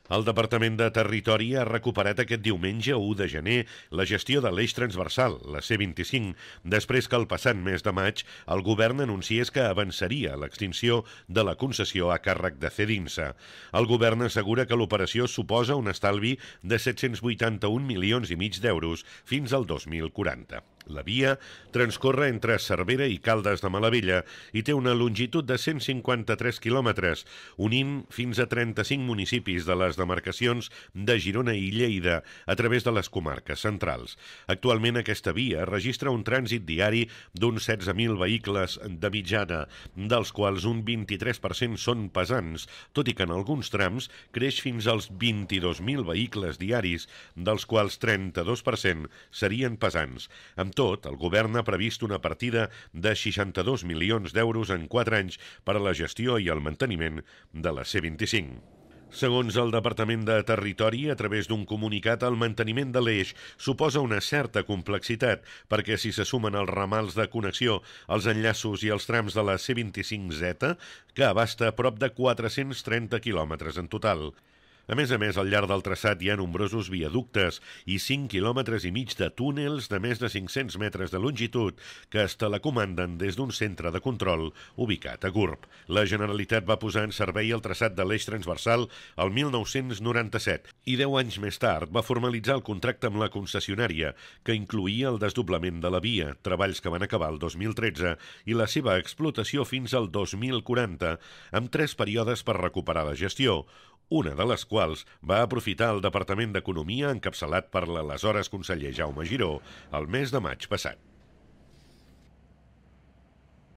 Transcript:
El Departament de Territori ha recuperat aquest diumenge 1 de gener la gestió de l'eix transversal, la C25, després que el passat mes de maig el govern anunciés que avançaria l'extinció de la concessió a càrrec de Cedinsa. El govern assegura que l'operació suposa un estalvi de 781 milions i mig d'euros fins al 2040. La via transcorre entre Cervera i Caldes de Malavella i té una longitud de 153 quilòmetres, unint fins a 35 municipis de les demarcacions de Girona i Lleida a través de les comarques centrals. Actualment aquesta via registra un trànsit diari d'uns 16.000 vehicles de mitjana, dels quals un 23% són pesants, tot i que en alguns trams creix fins als 22.000 vehicles diaris, dels quals 32% serien pesants. Amb tot, el govern ha previst una partida de 62 milions d'euros en 4 anys per a la gestió i el manteniment de la C25. Segons el Departament de Territori, a través d'un comunicat, el manteniment de l'eix suposa una certa complexitat, perquè si se sumen els ramals de connexió, els enllaços i els trams de la C25Z, que abasta prop de 430 quilòmetres en total. A més, al llarg del traçat hi ha nombrosos viaductes i 5 quilòmetres i mig de túnels de més de 500 metres de longitud que es telecomanden des d'un centre de control ubicat a Gurb. La Generalitat va posar en servei el traçat de l'eix transversal el 1997 i 10 anys més tard va formalitzar el contracte amb la concessionària, que incloïa el desdoblament de la via, treballs que van acabar el 2013 i la seva explotació fins al 2040, amb 3 períodes per recuperar la gestió, una de les quals va aprofitar el Departament d'Economia encapçalat per l'aleshores conseller Jaume Giró el mes de maig passat.